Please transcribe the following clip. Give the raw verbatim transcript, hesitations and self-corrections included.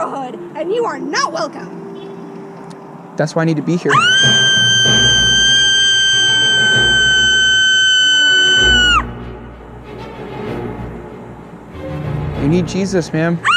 neighborhood, and you are not welcome. That's why I need to be here. You need Jesus, ma'am.